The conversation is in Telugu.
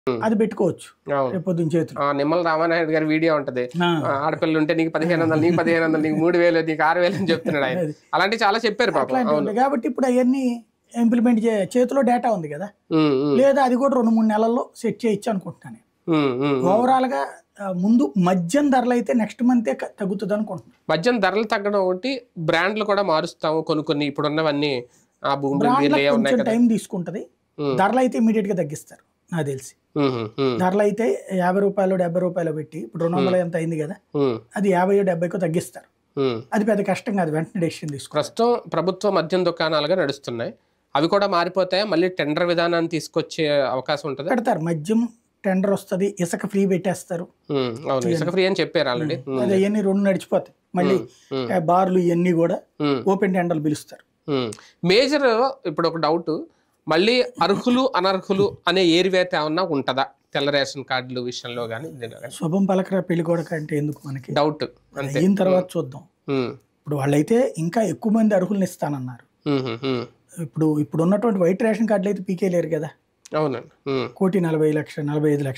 అది పెట్టుకోవచ్చు అవును. రేపు పొద్దున్న చేతులు. నిమ్మల రామానాయుడు గారి వీడియో ఉంటది. ఆడపిల్లలు ఉంటే నీకు 1500, నీకు 1500, నీకు 3000, నీకు 6000 అని చెప్తున్నాడు ఆయన. అలాంటివి చాలా చెప్పారు పాపం. అట్లాంటివి ఉంటాయి కాబట్టి ఇప్పుడు అవన్నీ ఇంప్లిమెంట్ చేతిలో డేటా ఉంది కదా, లేదా అది కూడా 2-3 నెలల్లో సెట్ చేయొచ్చు అనుకుంటున్నాను నేను. ఓవరాల్ గా ముందు మద్యం ధరలు అయితే నెక్స్ట్ మంతే తగ్గుతుంది అనుకుంటున్నాను. మద్యం ధరలు తగ్గడం ఒకటి, బ్రాండ్లు కూడా మారుస్తాము కొన్ని ఇప్పుడున్నవన్నీ. ఆ కొంచెం టైం తీసుకుంటది. ధరలు అయితే ఇమీడియట్ గా తగ్గిస్తారు నాకు తెలిసి. ధరలు అయితే 50 రూపాయలు 70 రూపాయలు పెట్టి ఇప్పుడు 200 ఎంత అయింది కదా, అది 50-70 తగ్గిస్తారు. అది పెద్ద కష్టం కాదు, వెంటనే డెసిషన్ తీసుకు. ప్రస్తుతం ప్రభుత్వ మద్యం దుకాణాలుగా నడుస్తున్నాయి, అవి కూడా మారిపోతాయి. మళ్ళీ టెండర్ విధానాన్ని తీసుకొచ్చే అవకాశం ఉంటుంది. పెడతారు, మద్యం టెండర్ వస్తుంది, ఇసుక ఫ్రీ పెట్టేస్తారు. ఇసుక ఫ్రీ అని చెప్పారు ఆల్రెడీ. అది అవన్నీ 2 నడిచిపోతాయి. మళ్ళీ బార్లు ఇవన్నీ కూడా ఓపెన్ టెండర్లు పిలుస్తారు. మేజర్ ఇప్పుడు ఒక డౌట్, మళ్ళీ అర్హులు అనర్హులు అనే ఏరివేత ఏమన్నా ఉంటుందా తెల్ల రేషన్ కార్డుల విషయంలో కానీ? శుభం పలకరా పెళ్లి కొడుకు అంటే ఎందుకు మనకి డౌట్, అయిన తర్వాత చూద్దాం. ఇప్పుడు వాళ్ళైతే ఇంకా ఎక్కువ మంది అర్హుల్ని ఇస్తానన్నారు. ఇప్పుడు ఉన్నటువంటి వైట్ రేషన్ కార్డులు అయితే పీకేలేరు కదా. అవునండి. 1,40,00,000 45 లక్షలు